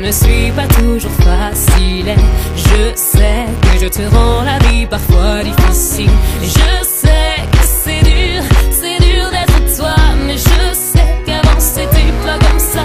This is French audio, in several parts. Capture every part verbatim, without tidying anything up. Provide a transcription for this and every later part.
ne suis pas toujours facile. Et je sais que je te rends la vie parfois difficile. Et je sais que c'est dur, c'est dur d'être toi, mais je sais qu'avant c'était pas comme ça.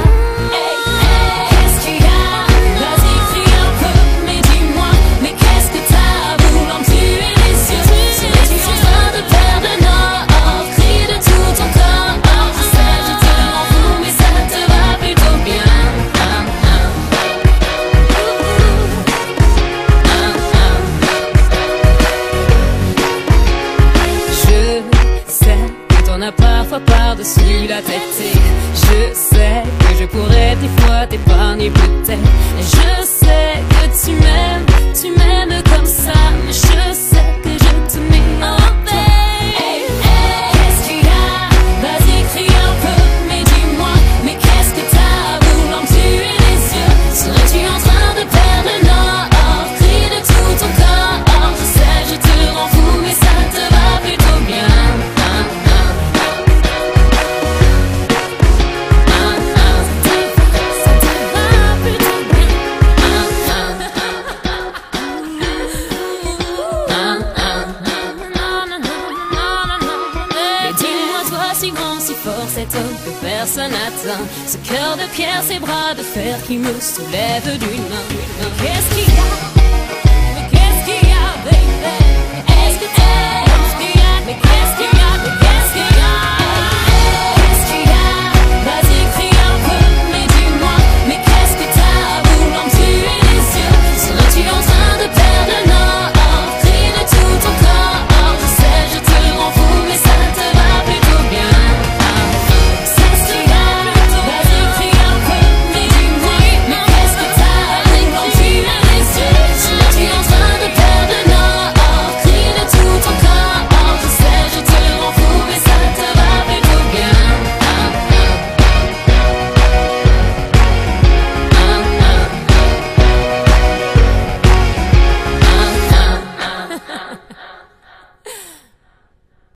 On a parfois par-dessus la tête et je sais que je pourrais des fois t'épargner peut-être. Je sais que tu m'aimes, tu m'aimes comme ça, mais je sais que je te mets en paix. Hey, hey, qu'est-ce qu'il y a? Vas-y crie un peu, mais dis-moi, mais qu'est-ce que t'as voulant me tuer les yeux? Serais-tu en train de perdre le nord? Crie de tout ton corps, je sais je te rends fou, mais ça te va plutôt bien. Si grand, si fort cet homme que personne n'atteint, ce cœur de pierre, ces bras de fer qui me soulèvent d'une main. Qu'est-ce qui